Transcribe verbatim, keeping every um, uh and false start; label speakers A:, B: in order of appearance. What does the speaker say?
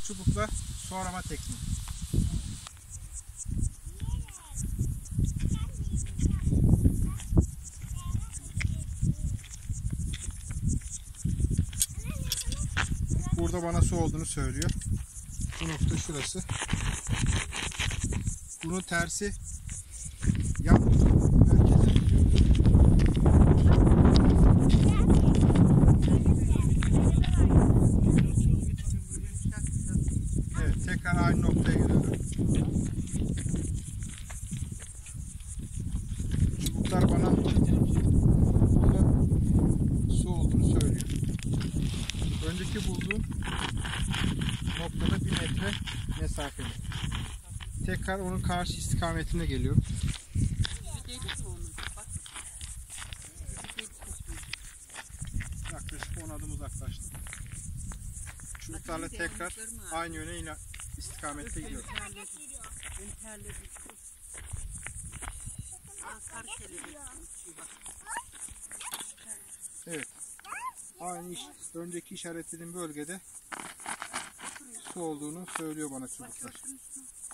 A: çubukla su arama tekniği. Burada bana su olduğunu söylüyor. Bu nokta şurası. Bunun tersi yan merkeze gidiyor. Evet, tekrar aynı noktaya geliyorum. Çubuklar bana burada su olduğunu söylüyor. Önceki bulduğum noktada bir metre mesafeli. Tekrar onun karşı istikametine geliyorum. Yaklaşık on adım uzaklaştım. Çubuklarla tekrar aynı yöne istikamette gidiyorum. Evet. Aynı iş, önceki işaretlediğim bölgede su olduğunu söylüyor bana çubuklar.